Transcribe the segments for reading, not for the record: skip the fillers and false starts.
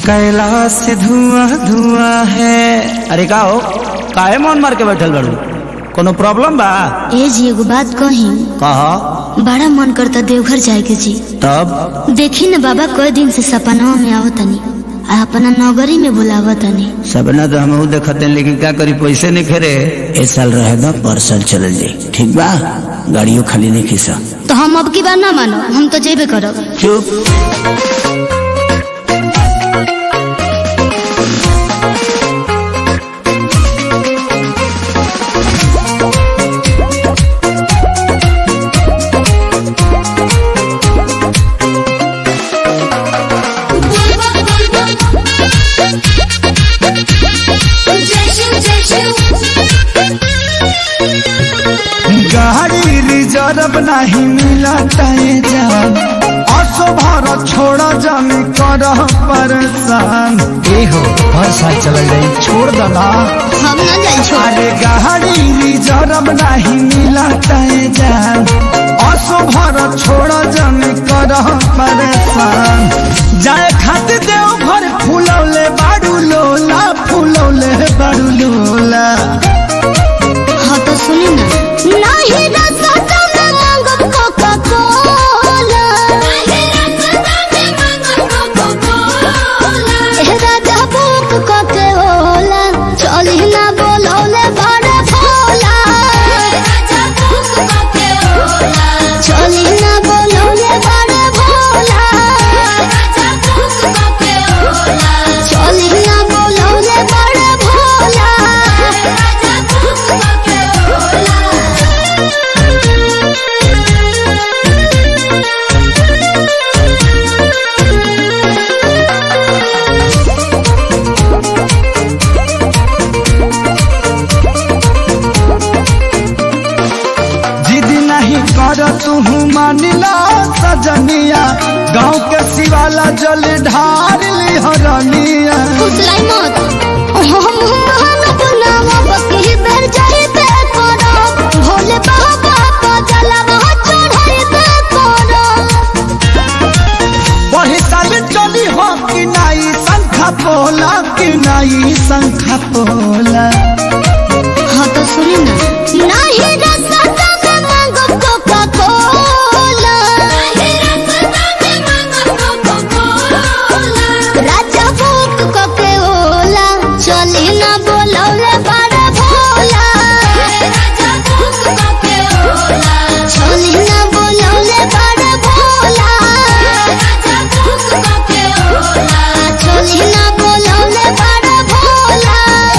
कैलाश से धुआं धुआं है। अरे का हो काहे मन मार के बैठल बाड़ू, कोनो प्रॉब्लम बा? ए जी एगो बात कही। कहा। बड़ा मन करता देवघर जाए के जी। तब देखी न बाबा कई दिन से सपना में आवतनी आ अपना नगरी में बुलावतनी। सपना तो हम देखते हैं, लेकिन क्या करी पैसे नहीं खेरे। इस साल रहे दो, पर साल चल जाये, ठीक बा? गाड़ियों खाली नहीं खींचा तो हम अब की बात ना मानो, हम तो जेबे करब। चुप। गाड़ी रिजर्व नहीं मिला जान, असो भारत छोड़ा जाने कर परेशान। हो हर साल चल जाए, छोड़ दना। हम ना जाए। अरे गाड़ी रिजर्व नहीं मिला जान, असो भारत छोड़ा जाने कर परेशान। जाए खातिर देव घर फूलौले बाड़ू लोला, फूलौले बाड़ू लोला। हाँ तो सुनी ना, नहीं रास्ता में मांगब कोका कोला, ए राजा बुक कोके होला, चली ना बोलौले बड़े भोला, चली ना बोलौले बड़े भोला, चली ना बोलौले बड़े भोला। कर तू मानिला सजनिया, गाँव के शिवाला जल ढार ली हरनिया। फुसलाई मत, हम बनावा बकी बेर जाई पे करो, भोले बाबा का जलवा चढ़ाई पे करो। वही साल चली हो कि नाई शंखा पोला, कि नाई शंखा पोला। हाँ तो सुनी ना, नहीं रास्ता में मांगब कोका कोला, राजा बुक कोके होला, चली ना बोलौले बड़े भोला, चली ना बोलौले बड़े भोला, चली ना बोलौले बड़े भोला।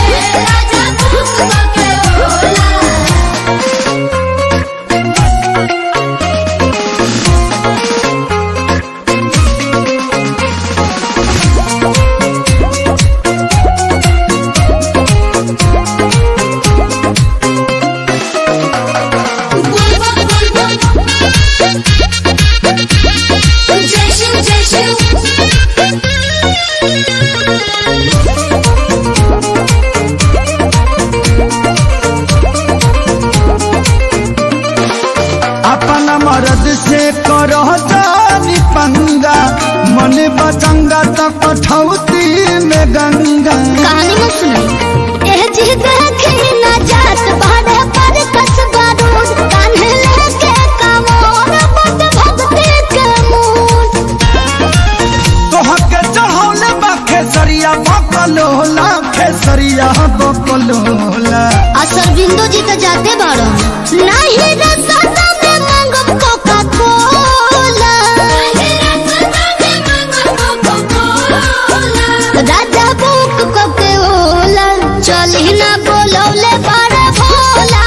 अपना मर्द से करो जानी पंगा, मन बचंगा तो कठौती में गंगा। कहानी मत सुनाई, एह जी देखी ना जात बाड़े पर कसबा रोड, कान्हे लेके कमोर बट भक्ति के मूड। तोहर के चढ़ौले बा खेसरिया बकलोला, खेसरिया बकलोला। असर बिंदु जी तो जाते बाड़ो, नहीं रास्ता में मांगब कोका कोला, राजा बुक कोके होला, चली ना बोलौले बड़े भोला,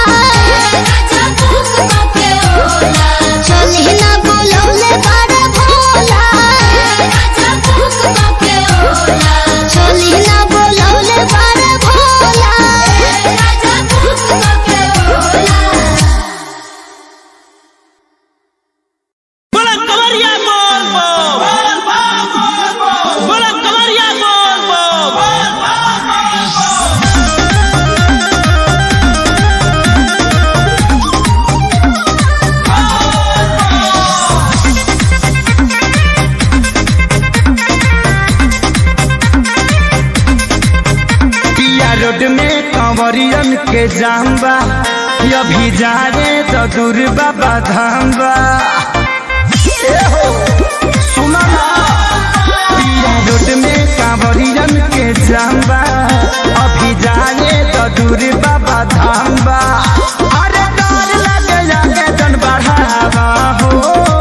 चली ना बोलौले बड़े भोला, चली ना बोलौले बड़े भोला। गन के जाम्बा अभी जा रे तो दूर बाबा धाम्बा सुना पिया रोड में कांवरियन के जाम्बा अभी जा रे तो दूर बाबा धाम्बा अरे डर लगे जाके जन बढ़ावा हो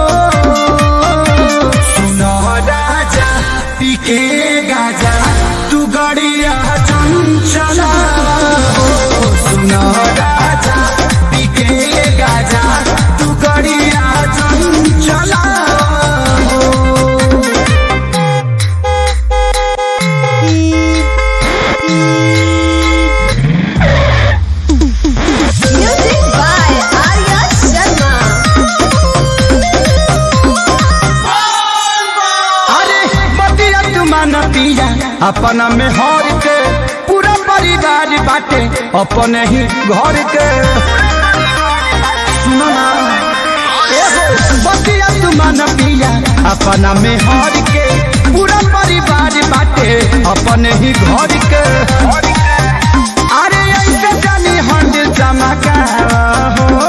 सुनो राजा पीके गाजा तू गड़िया चंचला सुनो राजा पीके गाजा तू गड़िया चंचला अपना में हर के पूरा परिवार बाटे अपने ही घर के सुना बतिया तुमान पिया अपना में हर के पूरा परिवार बाटे अपने ही घर के अरे ऐसे जानी हंड चमका हो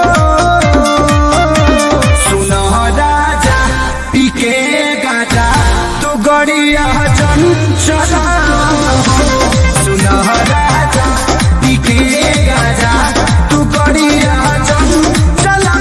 सुनो राजा पीके गाजा तू गड़िया चला सुनो राजा पीके गाजा तू गड़िया चला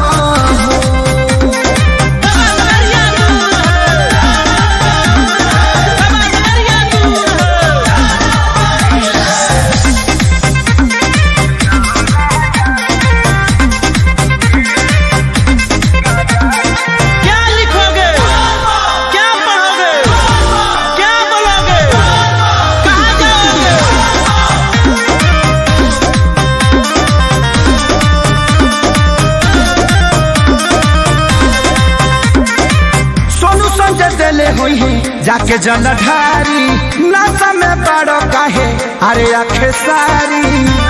हुई है जाके जलधारी नशा में बड़ो काहे अरे आखे सारी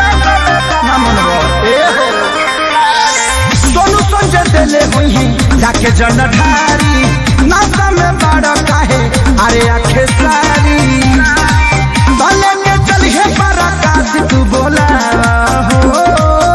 दोनों संजय दिले हुई है जाके जलधारी नशा में बड़ो काहे अरे आखे सारी भले के चलिए बराकात तू बोला हो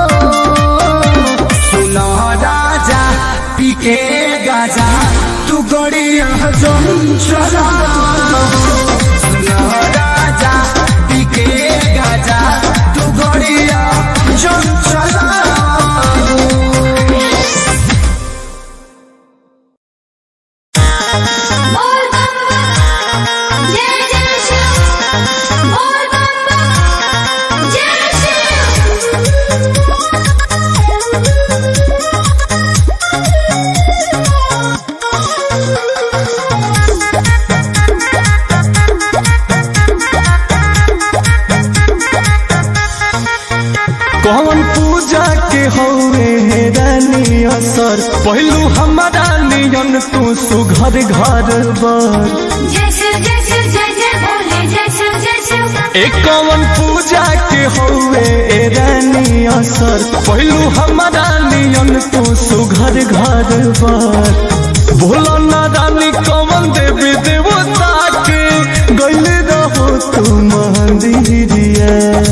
सुनो राजा पीके गाजा तू गड़िया चला सुनो राजा पीके गाजा तू गड़िया चला कौन पूजा के होवे रानी असर पहलू हमारा नियन तू सुघर घर बर एक कौन पूजा के होवे रानी असर पहलू हमारा नियन तू सुघर घर बर भोला ना रानी कौन देवी देवता के गैल रहो तू मंदिरिया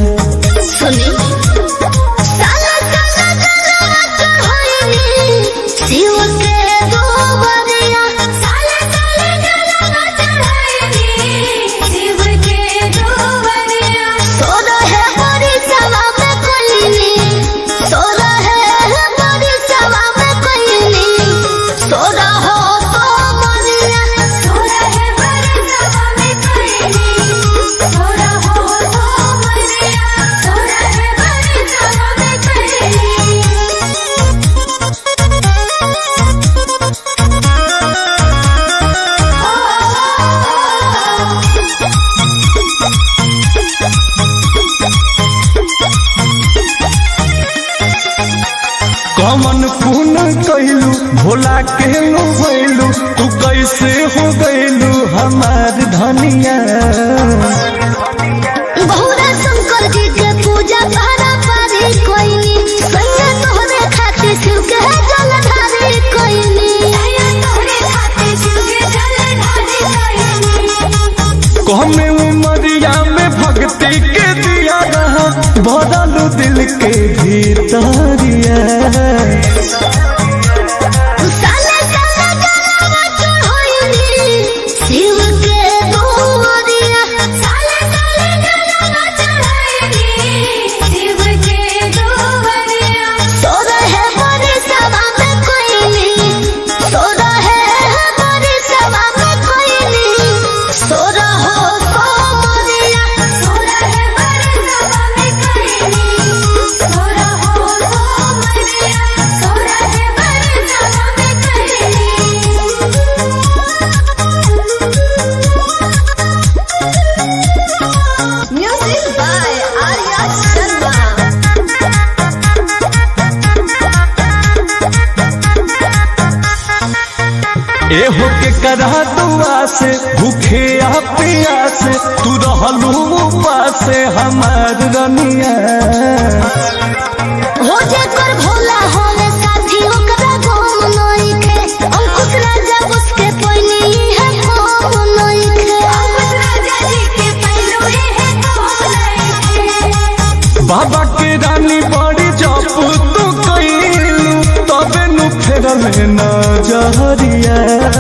कमन पुन कैलू भोला के भैलू तू कैसे हो गैलू हमार धनिया बहुरा शंकर जी के पूजा पारा पारी कोइनी सैया तोहरे खातिर शिव के जलधारी कोइनी कहमे उमरिया में भक्ति के दिया रहा भरलू दिल के भीतरिया। साले साले गलवा चढ़ोइली शिव के दुआरिया। साले साले गलवा चढ़ोइली शिव के दुआरिया। सोरा है बड़ी सभा में कोइली, सोरा है बड़ी सभा में कोइली, सोरा हो सोमरिया। सोरा है बड़ी सभा में कोइली, सोरा हो सोमरिया। सोरा है बड़ी सभा में कोइली। Music by Arya Sharma। ए होके करा दुआ से भूखे आ प्यास तू रहलू उपास हमार रनिया। हो जेकर भोला होले साथी ओकरा गम नइखे। अंकुश राजा उसके पइनी है गम नइखे। अंकुश राजा जी के पइलो है गम नइखे। बाबा के रानी बड़ी जप तू कइलू तबे नु फेरल नजरिया।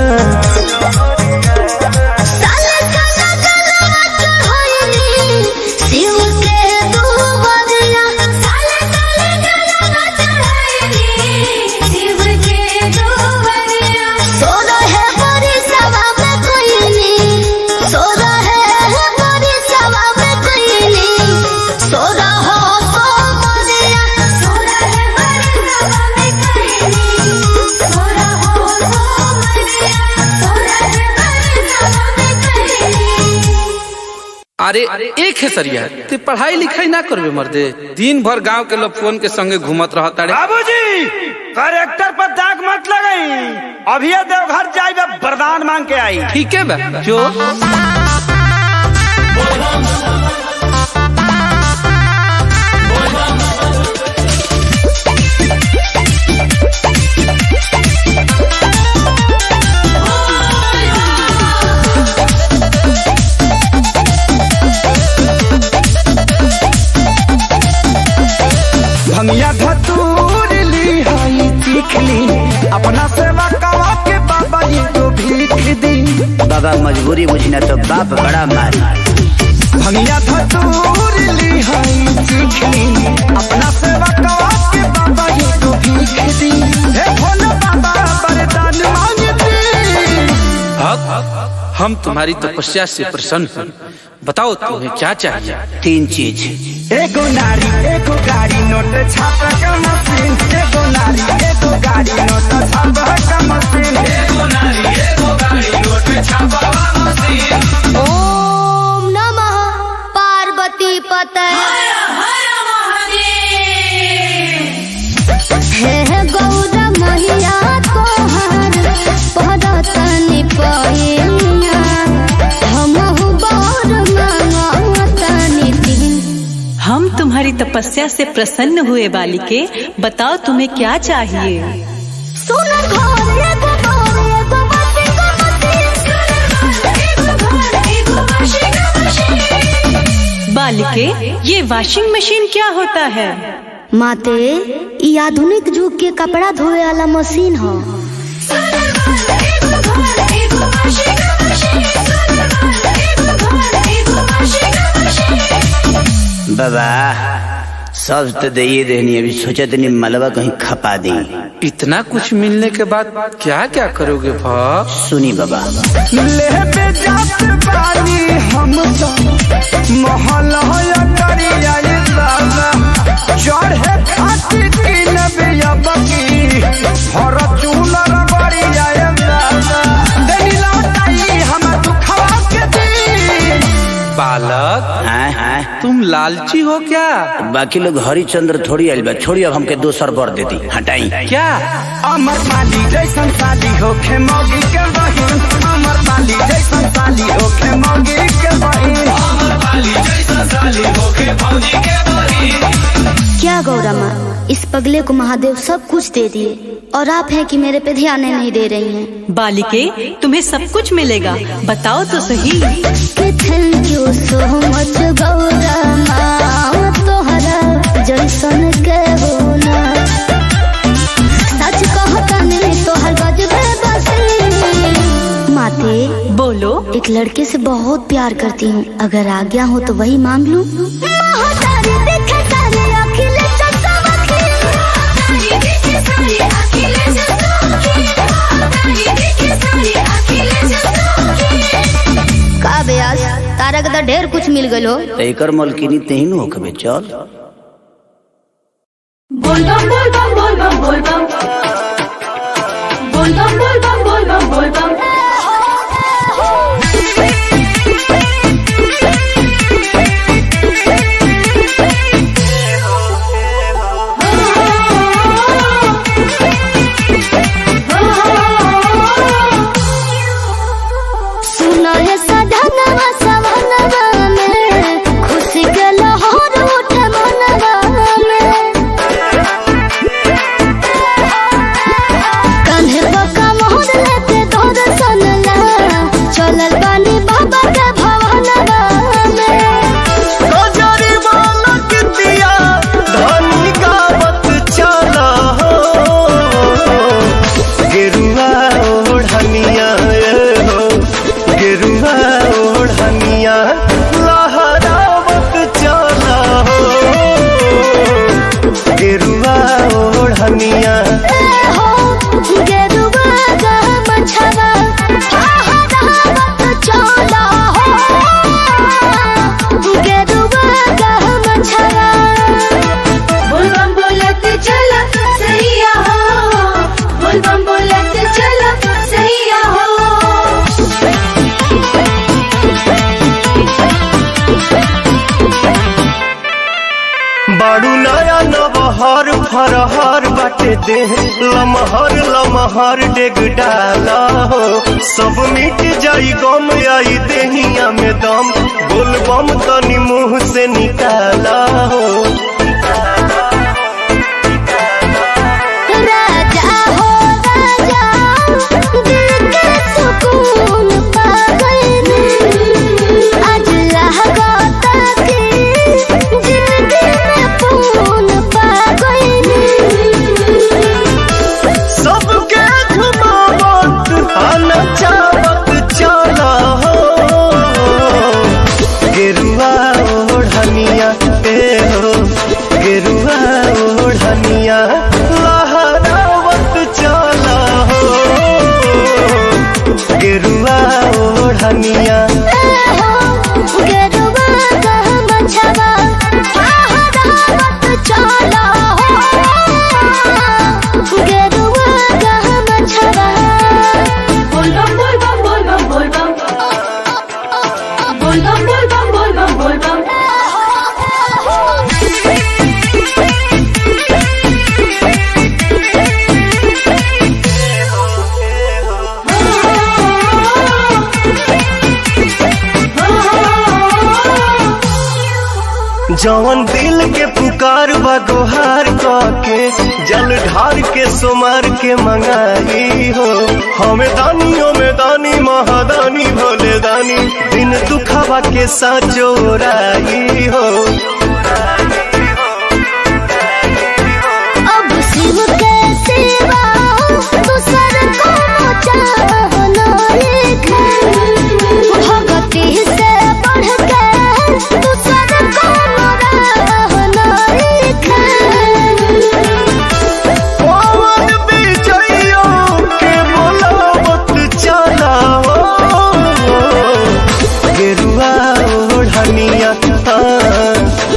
साले साले गलवा चढ़ोइली शिव के दुआरिया। साले साले गलवा चढ़ोइली शिव के दुआरिया। सोरा है बड़ी सभा में कोइली, सोरा है बड़ी सभा में कोइली, सोरा हो सोमरिया। सोरा है बड़ी सभा में कोइली, सोरा हो सोमरिया। सोरा है बड़ी सभा में कोइली। अरे एक है सरिया ते पढ़ाई लिखाई ना करबे मर्दे, दिन भर गांव के लोग फोन के संगे घूमत रहता रे। बाबूजी करेक्टर पर दाग मत लगाई, अभी देवघर जाई वरदान मांग के आई। ठीक है बा जो भंगिया धतूर ली हाई चिखली अपना सेवा कवा के बाबा जी को भीख दी। बाबा मजबूरी बुझना तो बाप बड़ा मारी। भंगिया धतूर ली हाई चिखली अपना सेवा कवा के बाबा जी को भीख दी। हे भोला बाबा वरदान मांगती। हम तुम्हारी तपस्या से प्रसन्न हैं, बताओ तुम्हें क्या चाहिए। 3 चीज। एगो नारी एगो गाड़ी नोट छाप का मशीन। एगो नारी एगो गाड़ी नोट छाप का मशीन। एगो नारी एगो गाड़ी नोट छाप का मशीन। ओम नमः पार्वती पते। हे गौरा मैया तोहर पहरतनी पहिया। हमहु बर मांगतनी दिन। हम तुम्हारी तपस्या से प्रसन्न हुए बालिके, बताओ तुम्हें क्या चाहिए। सोना घर एगो घर एगो वाशिंग मशीन। सोना घर एगो घर एगो वाशिंग मशीन। बालिके ये वॉशिंग मशीन क्या होता है। माते ई आधुनिक युग के कपड़ा धोए वाला मशीन ह। बाबा सब तो दे देनी, अभी सोचा तनी मलबा कहीं खपा दी। इतना कुछ मिलने के बाद क्या क्या करोगे भाव। सुनी बाबा ले पे जात बानी हम तो मोहल्ला करिया ये बाबा। चढ़े खातिर की नबिया बकी हर चूला बढ़िया ये बाबा। देनी लौटाई हम दुखवा के दी। बालक तुम लालची हो क्या। बाकी लोग हरिचंद्र थोड़ी आइल बा, छोड़ी अब हमके दोसर बर देती हटाई। क्या अमर पाली जैसन साली होखे मौगी के बहिन। अमर पाली जैसन साली होखे मौगी के बहिन। अमर पाली जैसन साली होखे मौगी के बहिन। क्या गौरा माँ, इस पगले को महादेव सब कुछ दे दिए और आप हैं कि मेरे पे ध्यान नहीं दे रही हैं। बालिके तुम्हें सब कुछ मिलेगा, बताओ तो सही। Thank you so much Gaura माँ, तोहरा जैसन के होना। सच कहता नहीं तो हर गजबे बसी। माते बोलो। एक लड़के से बहुत प्यार करती हूँ, अगर आज्ञा हो तो वही मांग लूं। का ब्यास तारा के तो ढेर कुछ मिल गलो। एकर मलकिनी तेही न होखबे। चल बोल बम बोल बम बोल बम बोल बम बोल बम बोल बम बोल बम बोल बम। फरहर बाटे दे लमहर लमहर डेग डाला हो। सब मिट जाई गम आई देहिया में दम, बोल बम तनी मुंह से निकाला हो। राजा हो राजा दिल के सुकून पा गए। आज लहगाता की जिंदगी में पून पा गए। सबके घुमावत आना चावत चला हो। गेरुआ ओढ़निया ए हो, गेरुआ ओढ़निया लहरावत चला हो। गेरुआ ओढ़निया गेरुआ गमछवा फहरावत चला हो। गेरुआ गमछवा। बोल बम बोल बम बोल बम बोल बम बोल बम बोल बम बोल बम बोल बम। जवन दिल के पुकार बा गोहार के जल ढार के सोमार के मंगाई हो। हमें दानियों में दानी महादानी भोले दानी, दिन दुखावा के साचोराई हो। अब शिव के सिवा दूसर को चाहना एक भगती से बढ़ के दूसर को रहना एक। पवन बिजइयों के बोलावत चला हो। गेरुआ ओढ़निया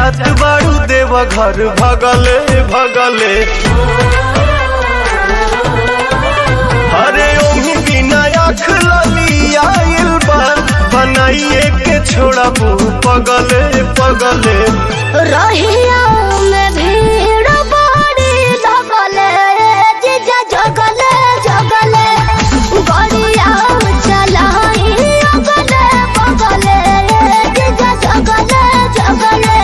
जात बाड़ू देव घर भगले भगले। अरे ओही बिना आँख लली आइल बा बनाइए के छोड़ा पगले पगले। रहिया में भीड़ बड़ी लगले जीजा जगले जगले गड़िया चलाई अगले बगले जीजा जगले जगले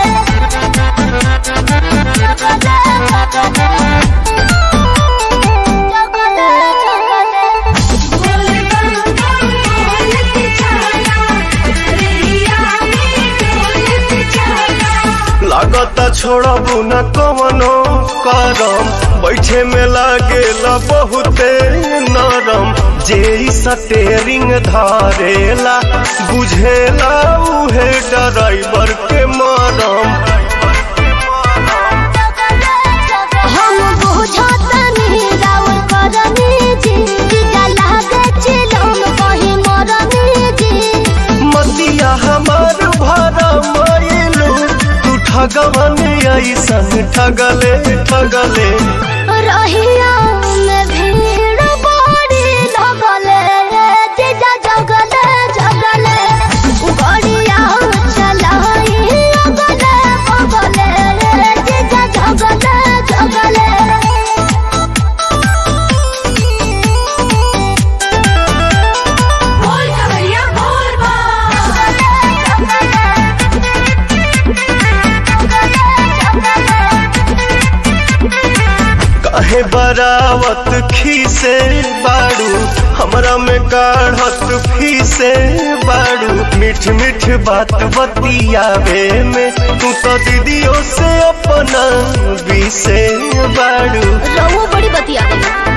लागता छोड़बू न कवनो करम बैठे में लागेला बहुते नरम। जे स्टेरिंग धारेला बुझेला उहे ड्राइवर के मरम। हम बुझतनी राउर करनी जी जीजा लागे चिलम कहीं मरनी जी। मतिया हमार भरा मायलू तू ठगवन ऐसन ठगले ठगले। रहिया में भीड़ बड़ी लगले जीजा जगले जगले गड़िया चलाई अगले बगले जीजा जगले जगले। बोल कवरिया बोल बा। काहे बरावत खीसे बाड़ू हमरा में काढ़त फीसे बाड़ू। मीठ मीठ बात बतियावे में तू तो दीदियों से अपना बीसे बाड़ू। रहुआ बड़ी बतिया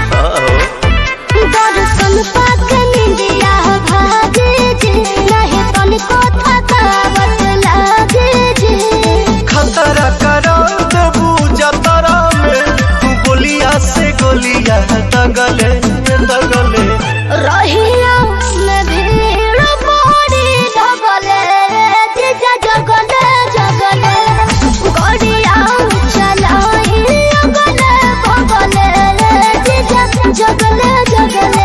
दर्शन पाक निंदिया भागे जी नहीं तनिको थकावट लागे जी। खतरा करा देबू जतरा में तू गोलिया से गोलिया दगले दगले। रहिया में भीड़ बड़ी लगले जीजा जगले जगले गड़िया चलाई अगले बगले जीजा जगले जगले।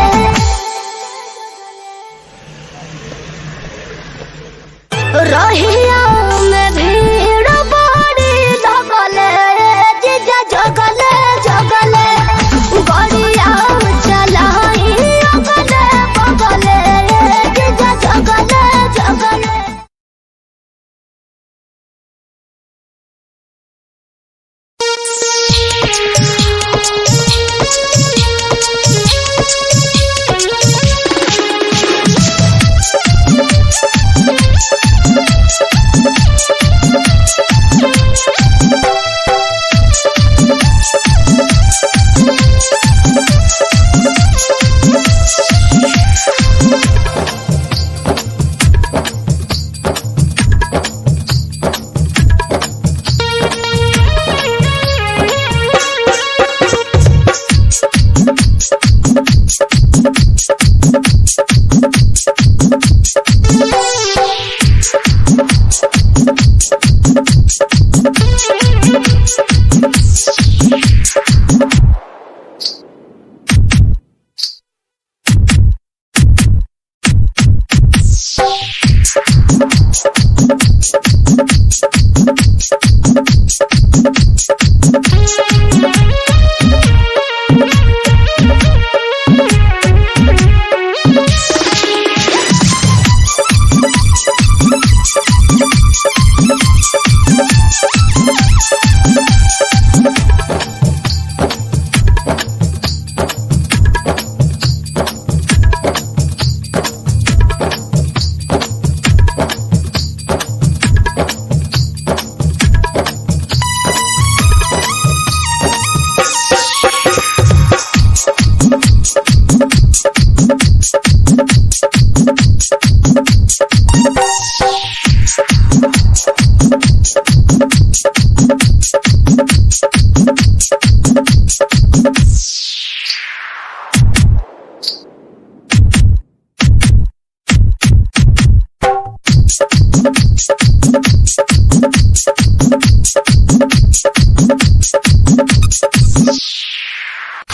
रहिया में भीड़ बड़ी लगले जीजा जगले जगले गड़िया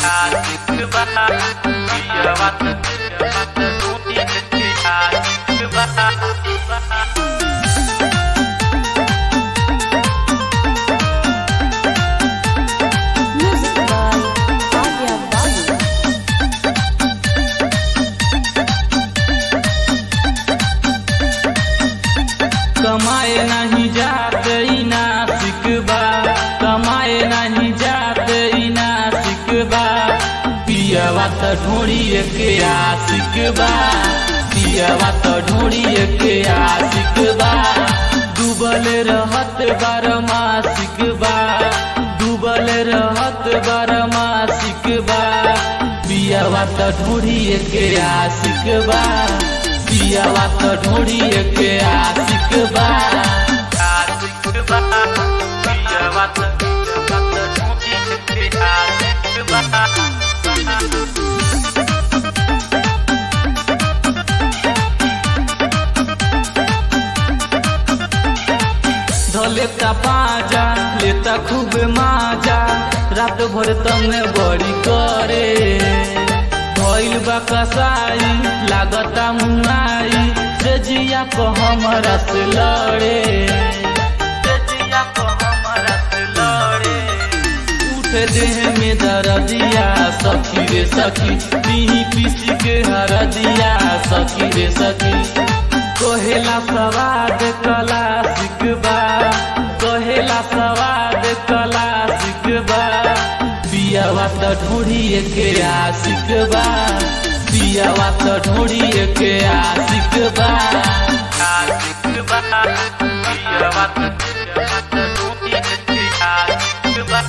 कमाए नहीं जाते नासिक बा, कमाए नहीं जाते नासिक बा, पियवा तो ढूंढिए के आशिक बा, पियवा तो ढूंढिए के आशिक बा, डूबल रहत बारमासिक बा, डूबल रहत बारमासिक बा, पियवा तो ढूंढिए के आशिक बा, पियवा तो ढूंढिए के आशिक बा, आशिक बा, पियवा तो ढूंढिए के आशिक बा। लेता पाजा लेता खूब माजा, रात भर तमे बड़ी करे, भइल बा कसाई लागता मुआई, रजिया को हमरा से लड़े, रजिया को हमरा से लड़े, उठे देह में दर्दिया सखी रे सखी, पीही पीसी के हरदिया सखी रे सखी, कहेला सवाद कला सिकबा, कहेला सवाद कला सिकबा, पियवा तो ढूंढिए के आशिक बा, पियवा तो ढूंढिए के आशिक बा, आशिक बा, पियवा तो ढूंढिए के आशिक बा।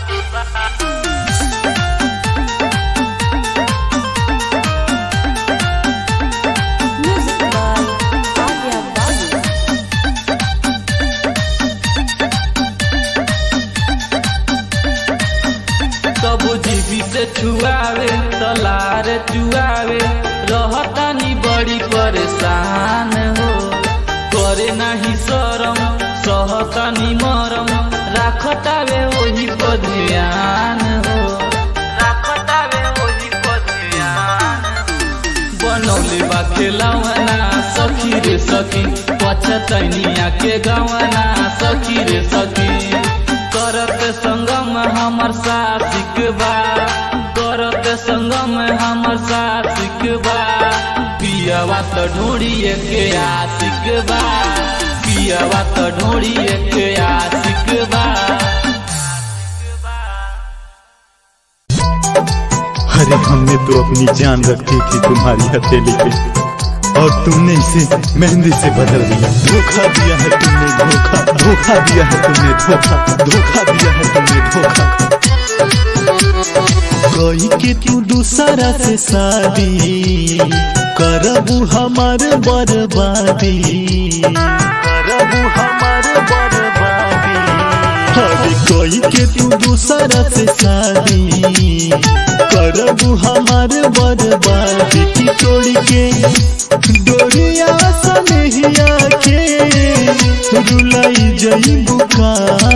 कबू जीवी से छुआवे तलार चुआवे, रहतानी बड़ी परेशान हो, करे नहीं शरम सहतानी मरम, राखतावे वही पर ध्यान हो, राखतावे वही पर ध्यान, बनौले बा खेलवना सखी रे सखी, पछतैनिया के गवना सखी रे सखी, करत संगम हमर साथिक बा, करत संगम हमर साथिक बा, पियवा तो ढूंढिए के आशिक बा, पियवा तो ढूंढिए के आशिक बा। अरे हमने तो अपनी जान रखी थी तुम्हारी हथेली पे, और तुमने इसे मेहंदी से बदल दिया, धोखा दिया है तुमने, धोखा धोखा दिया है तुमने, धोखा धोखा दिया है तुमने, धोखा। कोई के तू दूसरा से शादी करबू हमार बर्बादी, करबू हमार बर्बादी, अरे कोई के तू दूसरा से शादी करबू हमार बर्बादी, की तोड़ी के डोरिया सनहिया के रुलाई जई बुका,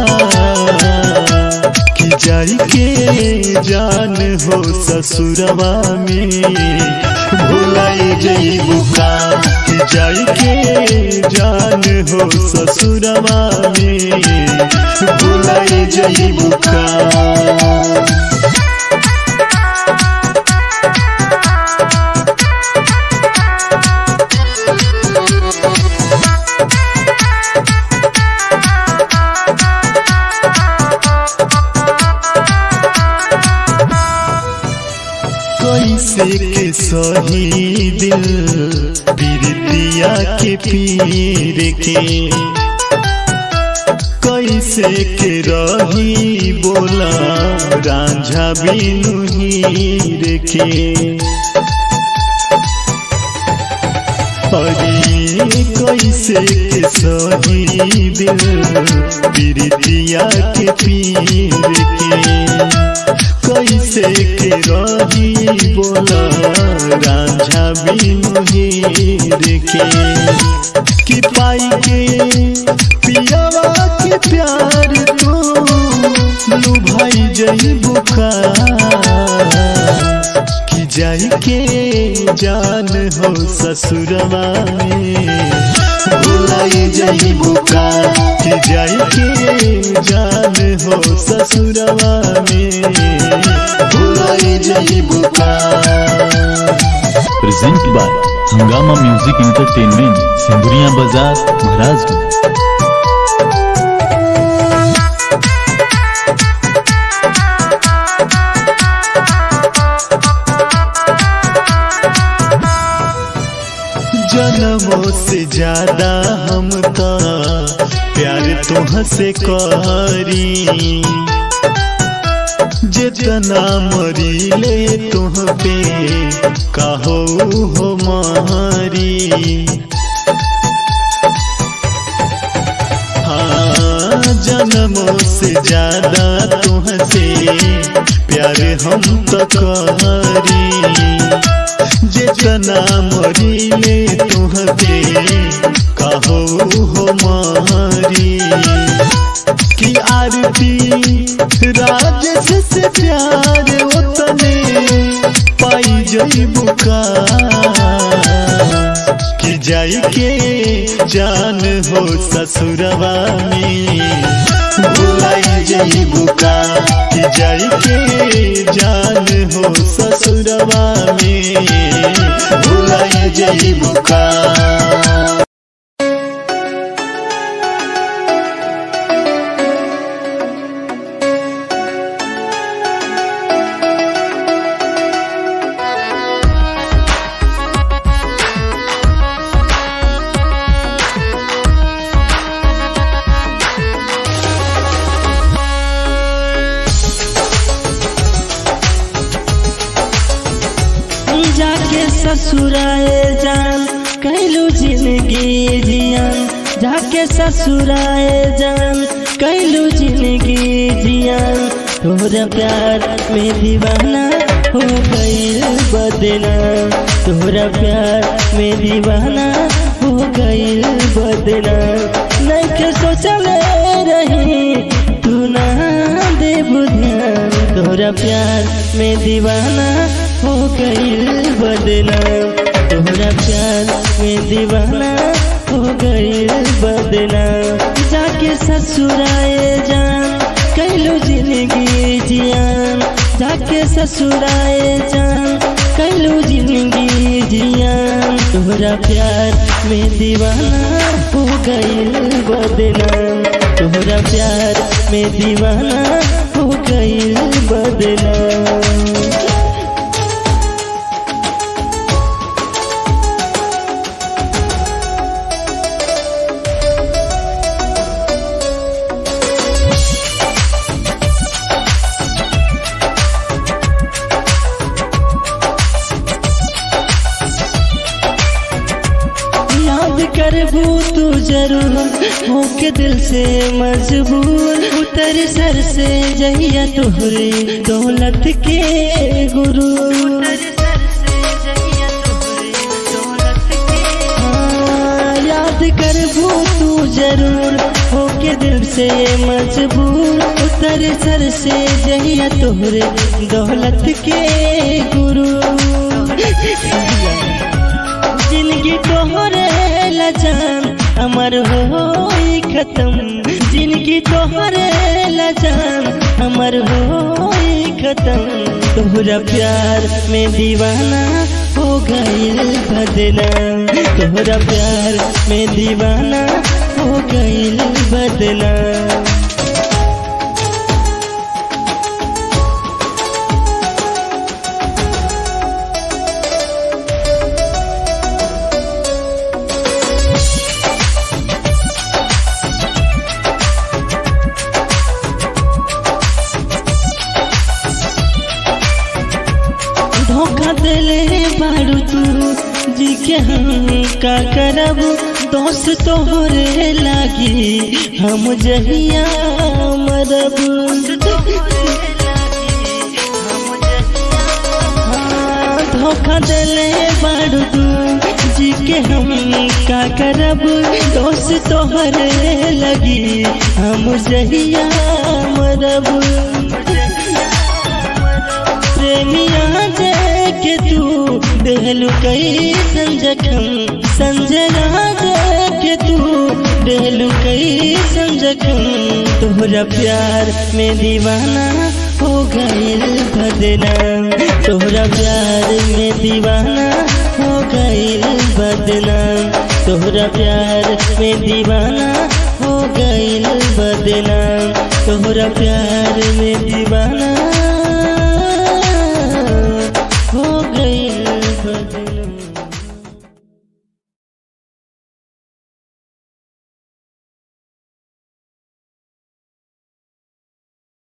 कि जाई के जान हो ससुरवा में भुलाई जई बुका, कि जाई के जान हो ससुरवा में भुलाई जई बुका। कैसे के सही दिल पीरितिया के पीर के, कैसे के रही बोला रांझा बिनु हीर के, अरे कैसे के सही दिल पीरितिया के पीर के, कैसे के रही बोला रांझा बिनु हीर के, कि पाई के पियावा के प्यार तो लुभाई जई बुका, जाई के जान हो ससुरवा में भुलाई जाई बुका कि जाई के जान हो ससुरवा में भुलाई जाई बुका। Present by Hungama music entertainment, Sindhuria Bazar, Maharajganj. जन्मों से ज्यादा हम तो प्यार तुह से करी, जितना मरीले तुह पे कहो हो मारी। हाँ जन्मों से ज्यादा तुह से प्यार हम तो करी, जितना मरीले तुह पे कहो हो मारी। कि आरती राजेश से प्यार उतने पाई जई बुका कि जाई के जान हो ससुरवा में भुलाई जई बुका कि जाई के जान हो ससुरवा में भुलाई जई बुका। जाके ससुराए जान कैलू जिंदगी जियान, जाके ससुराए जान कैलू जिंदगी जियान। तोहरा प्यार में दीवाना हो गईल बदना, तोहरा प्यार में दीवाना हो गईल बदना। नहीं के सोचले रही तू ना दे ध्यान, तोहरा प्यार में दीवाना हो गईल बदना, तोहरा प्यार में दीवाना हो गईल बदना। जाके ससुराए जान कैलू जिंदगी जियान, जाके ससुराए जान कैलू जिंदगी जियान। तोहरा प्यार में दीवाना हो गईल बदना, तोहरा प्यार में दीवाना हो गईल बदना। करबू तू जरूर होके दिल से मजबूर, उतर सर से जहिया तोहरे दौलत के गुरु। हाँ याद करबू तू जरूर होके दिल से मजबूर, उतर सर से जहिया तोहरे दौलत के गुरु। जिंदगी तोहरे लजान अमर हो खत्म, जिंदगी तोहरे लजान अमर हो खत्म। तोहरा प्यार में दीवाना हो गईल बदना, तोहरा प्यार में दीवाना हो गईल बदना। धोखा दिले बारू तू जी के हम का करब, दोस्त तोहरे लागी हम जहिया मरब। धोखा दिले बारू तू जी के हम का करब, दोस्त तोहरे लगी हम जहिया मरब। प्रेमिया जे के देलू कई संजखम संजना के तू देलू कई संजखम तोहरा प्यार में दीवाना हो गइल बदनाम तोहरा प्यार में दीवाना हो गइल बदनाम तोहरा प्यार में दीवाना हो गइल बदनाम तोहरा प्यार में दीवाना